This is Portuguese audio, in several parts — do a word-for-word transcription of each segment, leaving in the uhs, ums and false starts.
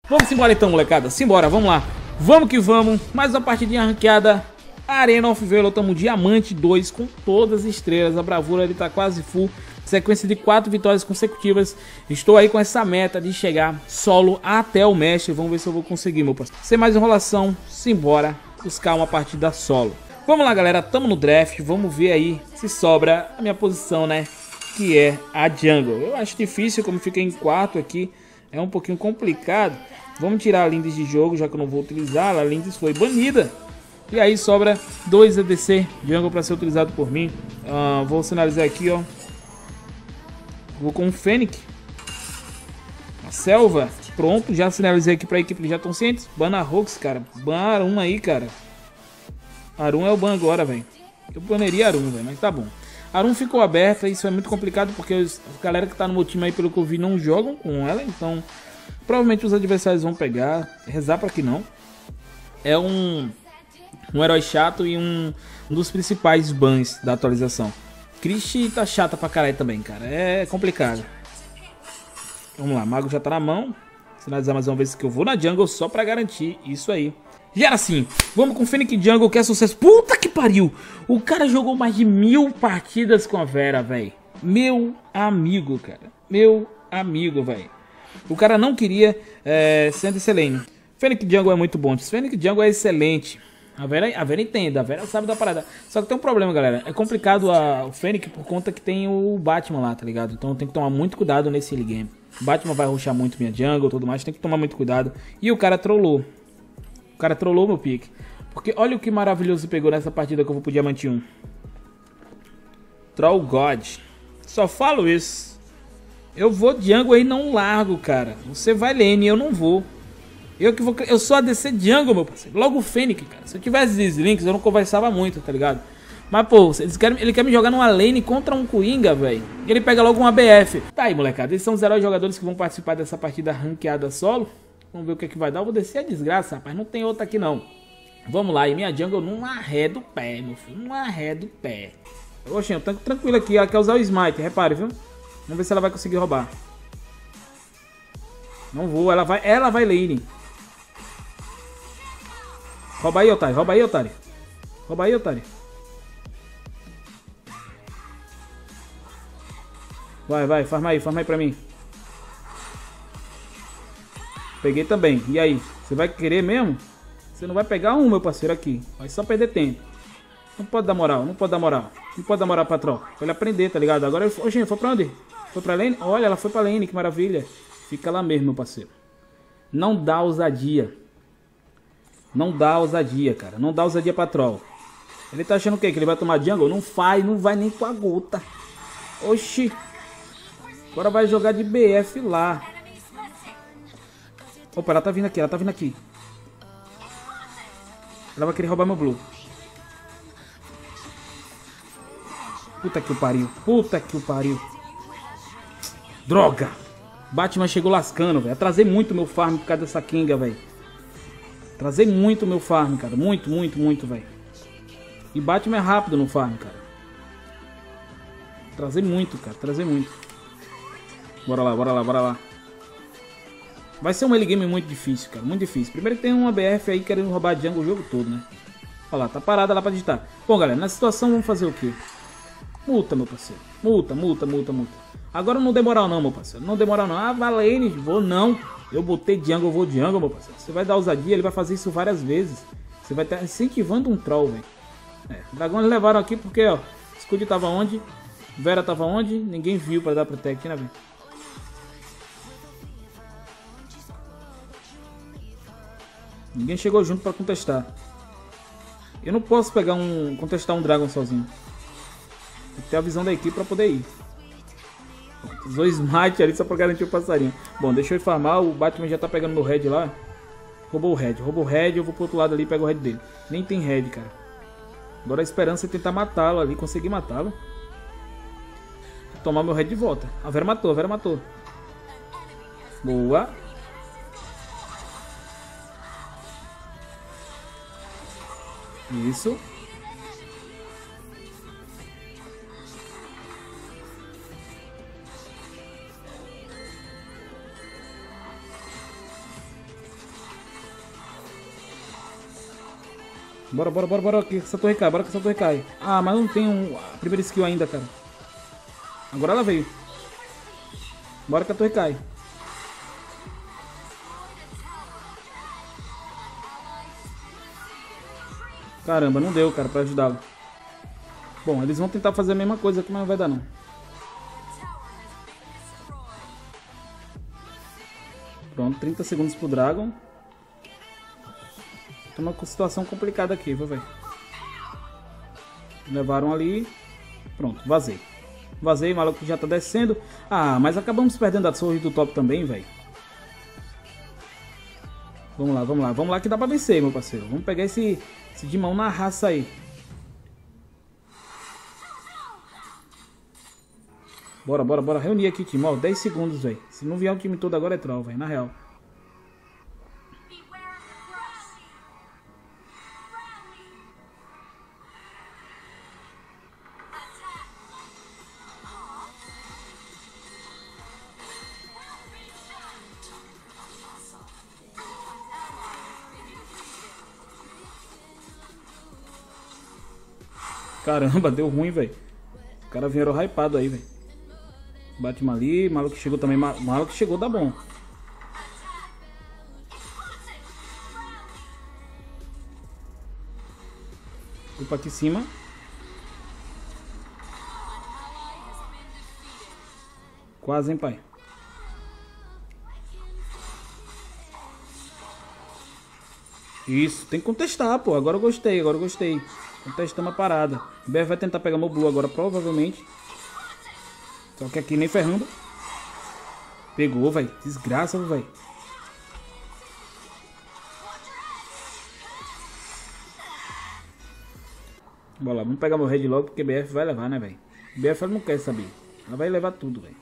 Vamos embora então, molecada. Simbora, vamos lá. Vamos que vamos. Mais uma partidinha ranqueada. Arena of Valor, estamos Diamante dois com todas as estrelas. A bravura ele tá quase full. Sequência de quatro vitórias consecutivas. Estou aí com essa meta de chegar solo até o mestre. Vamos ver se eu vou conseguir, meu parceiro. Sem mais enrolação, simbora buscar uma partida solo. Vamos lá, galera. Tamo no draft. Vamos ver aí se sobra a minha posição, né? Que é a jungle. Eu acho difícil, como fiquei em quarto aqui. É um pouquinho complicado. Vamos tirar a Lindes de jogo, já que eu não vou utilizar. A Lindes foi banida. E aí sobra dois A D C jungle para ser utilizado por mim. Uh, vou sinalizar aqui, ó. Vou com o Fênix. A Selva. Pronto, já sinalizei aqui para a equipe que já estão cientes. Bana Rox, cara. Ban Arum aí, cara. Arum é o ban agora, velho. Eu baneria Arum, velho, mas tá bom. Arum ficou aberta, isso é muito complicado porque os, a galera que tá no meu time aí, pelo que eu vi, não jogam com ela. Então, provavelmente os adversários vão pegar. Rezar para que não. É um, um herói chato e um, um dos principais bans da atualização. Christie tá chata pra caralho também, cara. É complicado. Vamos lá, Mago já tá na mão. Sinalizar mais uma vez que eu vou na jungle só pra garantir isso aí. Já era assim. Vamos com Fênix Jungle, que é sucesso. Puta que pariu! O cara jogou mais de mil partidas com a Vera, velho. Meu amigo, cara. Meu amigo, velho. O cara não queria é, Sand Selene. Fênix Jungle é muito bom. Fênix Jungle é excelente. A Vera, a Vera entende, a Vera sabe da parada. Só que tem um problema, galera. É complicado a, o Fênix por conta que tem o Batman lá, tá ligado? Então tem que tomar muito cuidado nesse early game. O Batman vai rushar muito minha jungle e tudo mais. Tem que tomar muito cuidado. E o cara trollou. O cara trollou meu pique. Porque olha o que maravilhoso pegou nessa partida que eu vou pro Diamante um. Troll God. Só falo isso. Eu vou jungle aí, não largo, cara. Você vai lane, eu não vou. Eu que vou, eu sou A D C jungle, meu parceiro. Logo o Fênix, cara. Se eu tivesse esses links, eu não conversava muito, tá ligado? Mas, pô, eles querem, ele quer me jogar numa lane contra um Coringa, velho. Ele pega logo um A B F. Tá aí, molecada. Esses são os heróis jogadores que vão participar dessa partida ranqueada solo. Vamos ver o que é que vai dar. Eu vou descer a desgraça, rapaz. Não tem outra aqui, não. Vamos lá. E minha jungle não arreda o pé, meu filho. Não arreda o pé. Oxe, eu tô tranquilo aqui. Ela quer usar o smite. Repare, viu? Vamos ver se ela vai conseguir roubar. Não vou. Ela vai, ela vai lane. Rouba aí, otário. Rouba aí, otário. Rouba aí, otário. Vai, vai. Farma aí. Farma aí pra mim. Peguei também. E aí? Você vai querer mesmo? Você não vai pegar um, meu parceiro, aqui. Vai só perder tempo. Não pode dar moral. Não pode dar moral. Não pode dar moral, patrão. Pra ele aprender, tá ligado? Agora, oxe, foi pra onde? Foi pra lane? Olha, ela foi pra lane. Que maravilha. Fica lá mesmo, meu parceiro. Não dá ousadia. Não dá ousadia, cara. Não dá ousadia pra troll. Ele tá achando o quê? Que ele vai tomar jungle? Não faz, não vai nem com a gota. Oxi. Agora vai jogar de B F lá. Opa, ela tá vindo aqui, ela tá vindo aqui. Ela vai querer roubar meu blue. Puta que o pariu. Puta que o pariu. Droga. Batman chegou lascando, velho. Atrasei muito meu farm por causa dessa Kinga, velho. Atrasei muito meu farm, cara. Muito, muito, muito, velho. E Batman é rápido no farm, cara. Atrasei muito, cara. Atrasei muito. Bora lá, bora lá, bora lá. Vai ser um early game muito difícil, cara. Muito difícil. Primeiro que tem uma B F aí querendo roubar a jungle o jogo todo, né? Olha lá, tá parada lá pra digitar. Bom, galera, na situação vamos fazer o quê? Multa, meu parceiro. Multa, multa, multa, multa. Agora não demora não, meu parceiro. Não demora não. Ah, Valene, vou não. Eu botei jungle, eu vou jungle, meu parceiro. Você vai dar ousadia, ele vai fazer isso várias vezes. Você vai estar incentivando um troll, velho. É, dragões levaram aqui porque, ó, Scud tava onde? Vera tava onde? Ninguém viu pra dar protect, né, velho? Ninguém chegou junto pra contestar. Eu não posso pegar um... contestar um Dragon sozinho. Tem que ter a visão da equipe pra poder ir. Usou smite ali só pra garantir o passarinho. Bom, deixa eu ir farmar. O Batman já tá pegando meu head lá. Roubou o head. Roubou o head. Eu vou pro outro lado ali e pego o head dele. Nem tem head, cara. Agora a esperança é tentar matá-lo ali. Conseguir matá-lo. Tomar meu head de volta. A Vera matou. A Vera matou. Boa. Isso. Bora, bora, bora, bora. Que essa torre cai, bora que essa torre cai. Ah, mas não tem um, a primeira skill ainda, cara. Agora ela veio. Bora que a torre cai. Caramba, não deu, cara, pra ajudá-lo. Bom, eles vão tentar fazer a mesma coisa aqui, mas não vai dar, não. Pronto, trinta segundos pro Dragon. Tem uma situação complicada aqui, vai ver. Levaram ali. Pronto, vazei. Vazei, o maluco já tá descendo. Ah, mas acabamos perdendo a torre do top também, velho. Vamos lá, vamos lá. Vamos lá que dá pra vencer, meu parceiro. Vamos pegar esse, esse de mão na raça aí. Bora, bora, bora. Reunir aqui, time. Ó, dez segundos, velho. Se não vier o time todo agora é troll, velho. Na real. Caramba, deu ruim, velho. O cara vieram hypado aí, velho. Batman ali, maluco chegou também. Maluco chegou, dá bom. Opa, aqui em cima. Quase, hein, pai. Isso, tem que contestar, pô. Agora eu gostei, agora eu gostei. Contestamos a parada. O B F vai tentar pegar meu Blue agora, provavelmente. Só que aqui nem ferrando. Pegou, velho. Desgraça, velho. Bora lá, vamos pegar meu Red logo, porque B F vai levar, né, velho? B F ela não quer saber. Ela vai levar tudo, velho.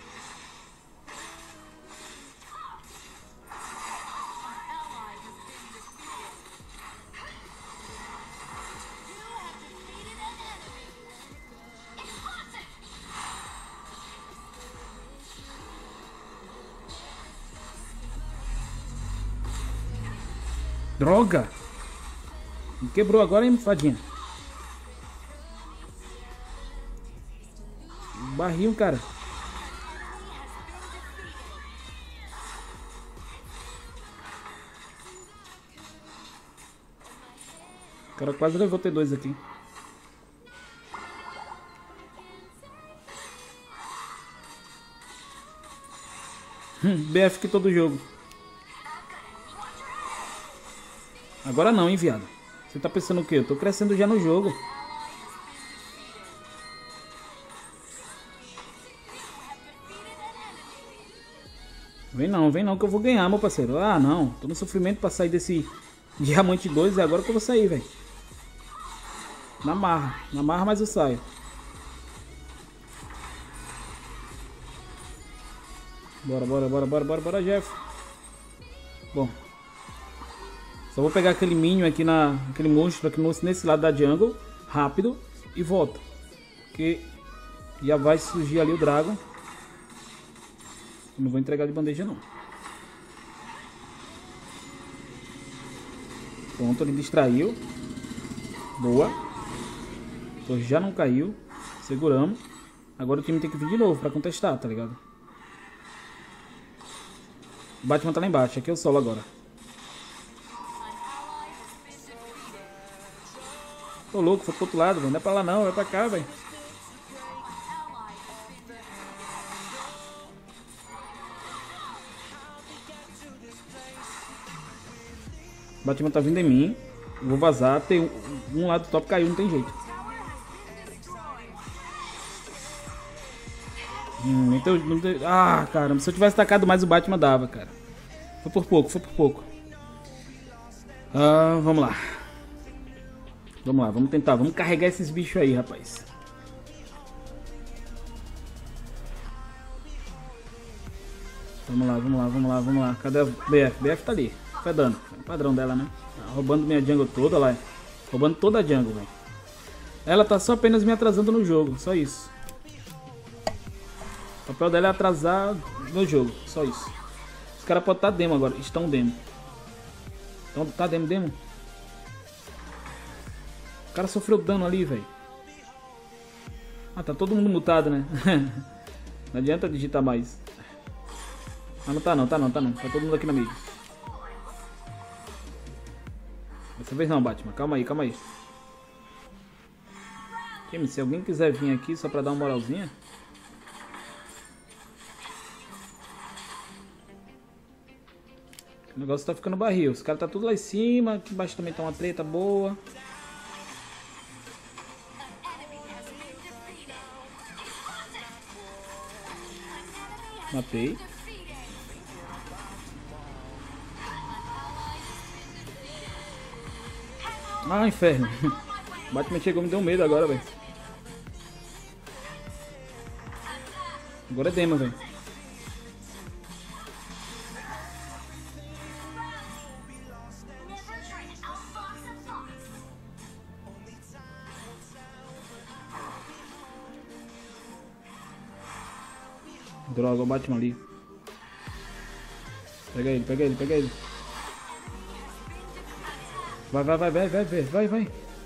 Droga! Me quebrou agora, hein, fadinha? Barril, cara. O cara quase levou T dois aqui. B F que todo jogo. Agora não, hein, viado. Você tá pensando o quê? Eu tô crescendo já no jogo. Vem não, vem não que eu vou ganhar, meu parceiro. Ah, não. Tô no sofrimento pra sair desse Diamante dois. É agora que eu vou sair, velho. Na marra. Na marra, mas eu saio. Bora, bora, bora, bora, bora, bora, Jeff. Bom. Só vou pegar aquele minion aqui na... Aquele monstro aqui nesse lado da jungle. Rápido. E volto. Porque já vai surgir ali o Dragon. Não vou entregar de bandeja, não. Pronto, ele distraiu. Boa. A torre já não caiu. Seguramos. Agora o time tem que vir de novo pra contestar, tá ligado? O Batman tá lá embaixo. Aqui é o solo agora. Tô louco, foi pro outro lado, velho. Não é pra lá não, é pra cá, velho. O Batman tá vindo em mim. Eu vou vazar. Tem um, um lado do top caiu, não tem jeito. Hum, então, não tem... Ah, caramba. Se eu tivesse tacado mais o Batman dava, cara. Foi por pouco, foi por pouco. Ah, vamos lá. Vamos lá, vamos tentar. Vamos carregar esses bichos aí, rapaz. Vamos lá, vamos lá, vamos lá, vamos lá. Cadê a B F? B F tá ali. Foi dano. É o padrão dela, né? Tá roubando minha jungle toda lá. Roubando toda a jungle, velho. Ela tá só apenas me atrasando no jogo. Só isso. O papel dela é atrasar no jogo. Só isso. Os caras podem estar demo agora. Estão demo. Então tá demo, demo. O cara sofreu dano ali, velho. Ah, tá todo mundo mutado, né? Não adianta digitar mais. Ah, não tá não, tá não, tá não. Tá todo mundo aqui na mídia. Dessa vez não, Batman. Calma aí, calma aí. Time, se alguém quiser vir aqui só pra dar uma moralzinha. O negócio tá ficando barril. Os caras tá tudo lá em cima. Aqui embaixo também tá uma treta boa. Matei. Ah, inferno. Batman chegou, me deu medo agora, velho. Agora é demo, velho. Droga, o Batman ali. Pega ele, pega ele, pega ele. Vai, vai, vai, vai, vai, vai, vai, vai.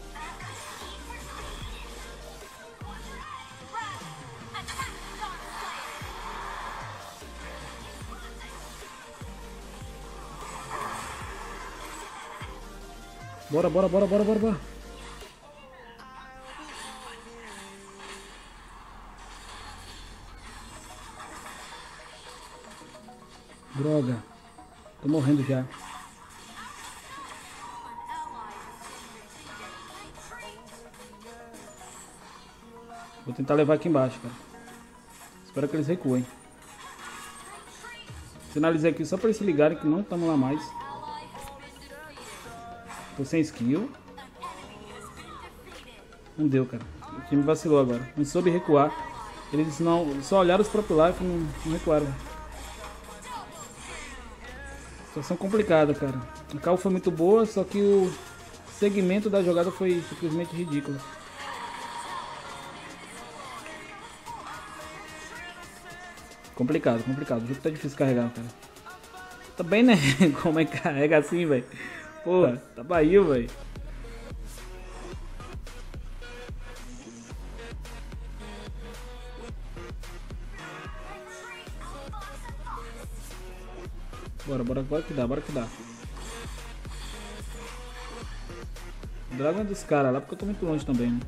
Bora, bora, bora, bora, bora, bora. Droga. Tô morrendo já. Vou tentar levar aqui embaixo, cara. Espero que eles recuem. Sinalizei aqui só pra eles se ligarem que não estamos lá mais. Tô sem skill. Não deu, cara. O time vacilou agora. Não soube recuar. Eles não só olharam os próprios life e não, não recuaram. Situação complicada, cara. A call foi muito boa, só que o segmento da jogada foi simplesmente ridículo. Complicado, complicado. O jogo tá difícil de carregar, cara. Também, né? Como é que carrega assim, velho? Porra, tá barril, velho. Bora, bora, bora que dá, bora que dá. O Dragon é dos caras lá, porque eu tô muito longe também, né?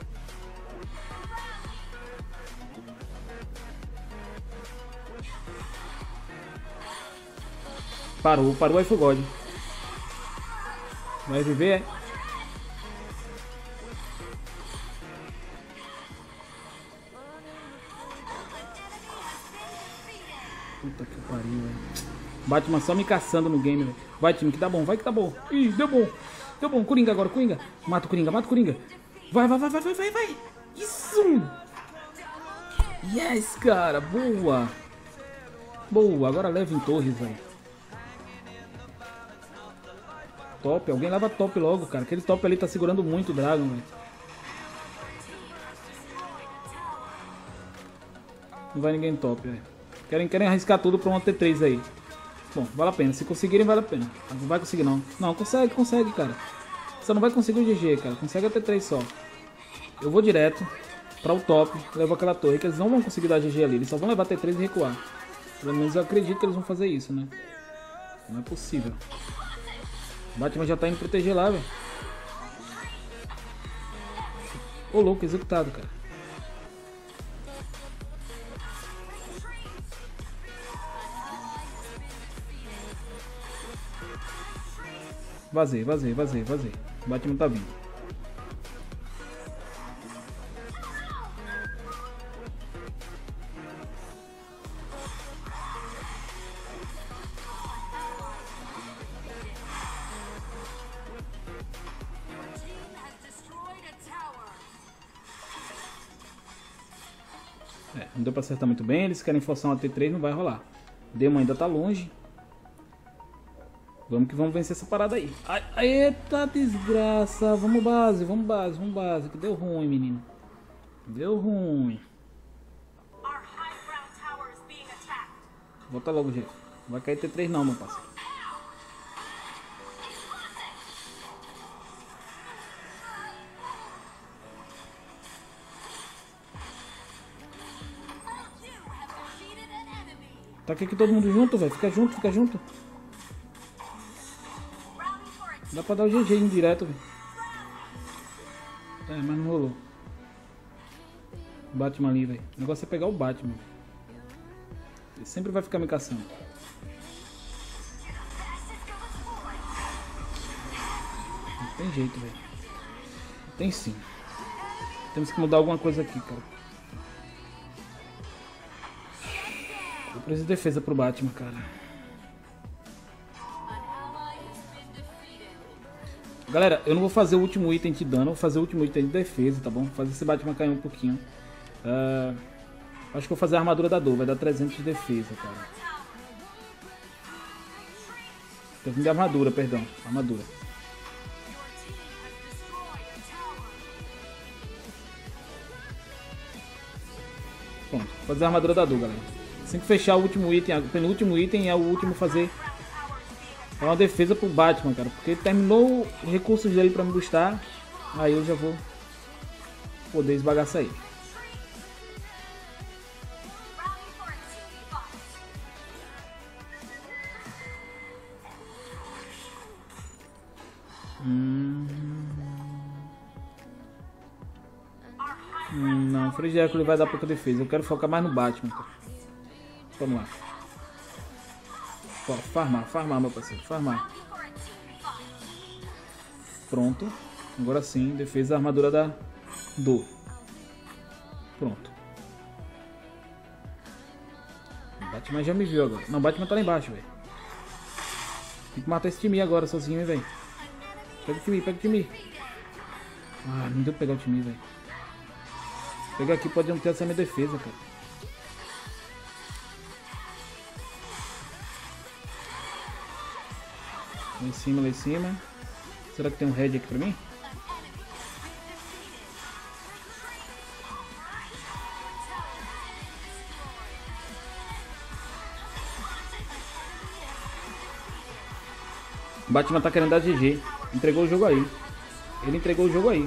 Parou, parou aí, God. Vai viver, é? Puta que pariu, velho. Batman só me caçando no game, velho. Vai, time, que dá bom, vai que dá bom. Ih, deu bom. Deu bom, Coringa agora, Coringa. Mata o Coringa, mata o Coringa. Vai, vai, vai, vai, vai, vai, vai. Isso! Yes, cara, boa. Boa, agora leva em torres, velho. Top, alguém leva top logo, cara. Aquele top ali tá segurando muito o Dragon, velho. Não vai ninguém top, velho. Querem, querem arriscar tudo pra uma T três aí. Bom, vale a pena. Se conseguirem, vale a pena. Não vai conseguir, não. Não, consegue, consegue, cara. Você não vai conseguir o G G, cara. Consegue a T três só. Eu vou direto pra o top. Levo aquela torre, que eles não vão conseguir dar G G ali. Eles só vão levar a T três e recuar. Pelo menos eu acredito que eles vão fazer isso, né? Não é possível. O Batman já tá indo proteger lá, velho. Ô, louco, executado, cara. Vazei, vazei, vazei, vazei. O Batman tá vindo. É, não deu pra acertar muito bem. Eles querem forçar uma T três, não vai rolar. O Demo ainda tá longe. Vamos que vamos vencer essa parada aí. Ai, eita desgraça. Vamos base, vamos base, vamos base. Que deu ruim, menino. Deu ruim. Volta logo, gente. Não vai cair T três não, meu parceiro. Ataque aqui todo mundo junto, velho. Fica junto, fica junto. Dá pra dar o G G indireto, velho. É, mas não rolou. Batman ali, velho. O negócio é pegar o Batman. Ele sempre vai ficar me caçando. Não tem jeito, velho. Tem sim. Temos que mudar alguma coisa aqui, cara. Eu preciso de defesa pro Batman, cara. Galera, eu não vou fazer o último item de dano, vou fazer o último item de defesa, tá bom? Vou fazer esse Batman cair um pouquinho. Uh, acho que vou fazer a armadura da dor, vai dar trezentos de defesa, cara. Tô vindo de armadura, perdão. Armadura. Pronto, vou fazer a armadura da dor, galera. Assim que fechar o último item, o penúltimo item é o último fazer. É uma defesa pro Batman, cara. Porque ele terminou os recursos dele pra me boostar. Aí eu já vou poder esbagaçar ele. Hum... Hum, não, o Freio de Hércules vai dar pouca defesa. Eu quero focar mais no Batman, cara. Vamos lá. Ó, farmar, farmar, meu parceiro, farmar. Pronto. Agora sim, defesa da armadura da dor. Pronto. O Batman já me viu agora. Não, o Batman tá lá embaixo, velho. Tem que matar esse time agora sozinho, hein, velho. Pega o time, pega o time. Ah, não deu pra pegar o time, velho. Pegar aqui pode não ter essa minha defesa, cara. Lá em cima, lá em cima. Será que tem um head aqui pra mim? O Batman tá querendo dar G G. Entregou o jogo aí. Ele entregou o jogo aí.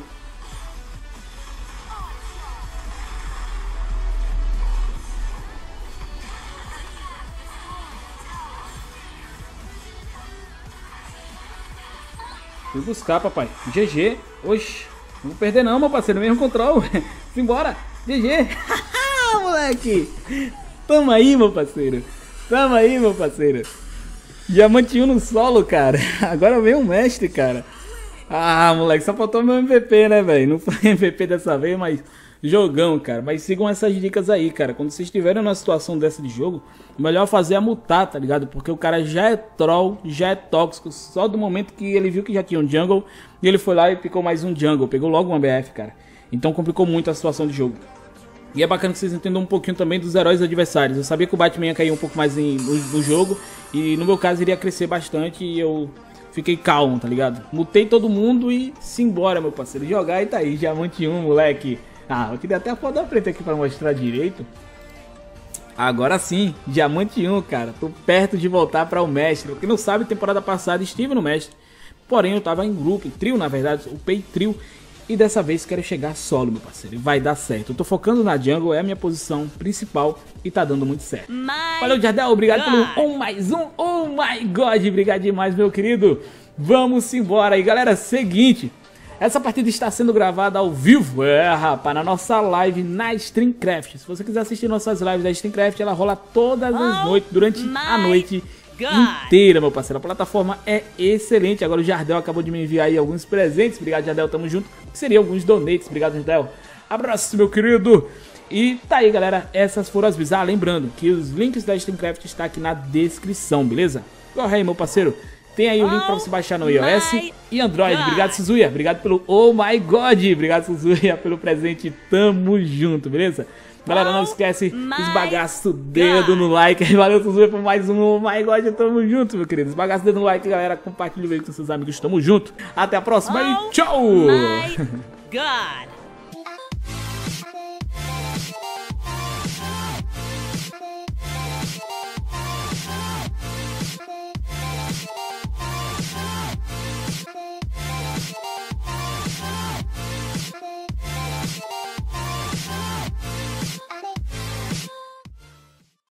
Fui buscar, papai. G G. Oxi. Não vou perder não, meu parceiro. Mesmo control. Simbora. G G. Moleque. Tamo aí, meu parceiro. Tamo aí, meu parceiro. Diamante um no solo, cara. Agora vem o mestre, cara. Ah, moleque. Só faltou meu M V P, né, velho? Não foi M V P dessa vez, mas... Jogão, cara. Mas sigam essas dicas aí, cara. Quando vocês estiverem numa situação dessa de jogo, o melhor fazer é mutar, tá ligado? Porque o cara já é troll, já é tóxico. Só do momento que ele viu que já tinha um jungle, e ele foi lá e picou mais um jungle. Pegou logo um A B F, cara. Então complicou muito a situação de jogo. E é bacana que vocês entendam um pouquinho também dos heróis adversários. Eu sabia que o Batman ia cair um pouco mais em, no, no jogo. E no meu caso iria crescer bastante e eu... Fiquei calmo, tá ligado? Mutei todo mundo e simbora, meu parceiro. Jogar e tá aí. Diamante um, moleque. Ah, eu queria até a foto da preta aqui pra mostrar direito. Agora sim, Diamante um, cara. Tô perto de voltar para o mestre. Quem não sabe, temporada passada estive no mestre. Porém, eu tava em grupo, em trio, na verdade. Upei trio. E dessa vez quero chegar solo, meu parceiro. E vai dar certo. Eu tô focando na jungle, é a minha posição principal. E tá dando muito certo. My Valeu, Jardel. Obrigado God. pelo um mais um. Oh my God. Obrigado demais, meu querido. Vamos embora aí, galera. Seguinte. Essa partida está sendo gravada ao vivo, é, rapaz, na nossa live na StreamCraft. Se você quiser assistir nossas lives da StreamCraft, ela rola todas as noites, durante a noite inteira, meu parceiro. A plataforma é excelente. Agora o Jardel acabou de me enviar aí alguns presentes. Obrigado, Jardel, tamo junto. Que seria alguns donates. Obrigado, Jardel. Abraço, meu querido. E tá aí, galera, essas foram as bizarras. Lembrando que os links da StreamCraft estão aqui na descrição, beleza? Corre aí, meu parceiro. Tem aí o link pra você baixar no iOS e Android. God. Obrigado, Suzuya. Obrigado pelo Oh My God. Obrigado, Suzuya, pelo presente. Tamo junto, beleza? Galera, não esquece, esbagaça o dedo no like. Valeu, Suzuya, por mais um Oh My God. Tamo junto, meu querido. Esbagaça o dedo no like, galera. Compartilha o vídeo com seus amigos. Tamo junto. Até a próxima oh e tchau! My God.